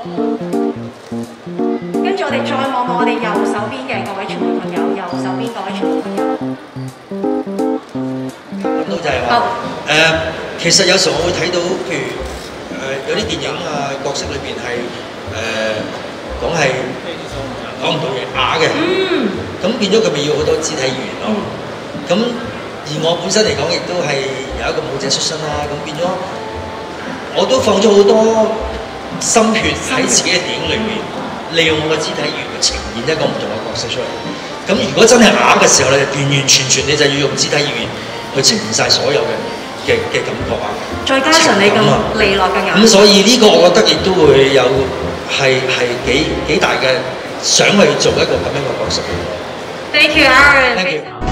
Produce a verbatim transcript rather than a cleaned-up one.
跟住我哋再望望我哋右手邊嘅各位傳媒朋友，右手邊各位傳媒朋友。 諗到就係話誒，其實有時候我會睇到，譬如誒、呃、有啲電影啊角色裏邊係誒講係講唔到嘢啞嘅，咁、嗯、變咗佢咪要好多肢體語言咯。咁、嗯、而我本身嚟講，亦都係有一個舞者出身啦，咁變咗我都放咗好多心血喺自己嘅電影裏面，利用我嘅肢體語言去呈現一個唔同嘅角色出嚟。咁如果真係啞嘅時候咧，完完全全你就要用肢體語言去呈現晒所有嘅嘅嘅感覺啊！ 再加上你咁利落嘅眼， 咁所以呢個我覺得亦都會有係係幾幾大嘅想去做一個咁樣嘅角色。 Thank you, Aaron. Thank you.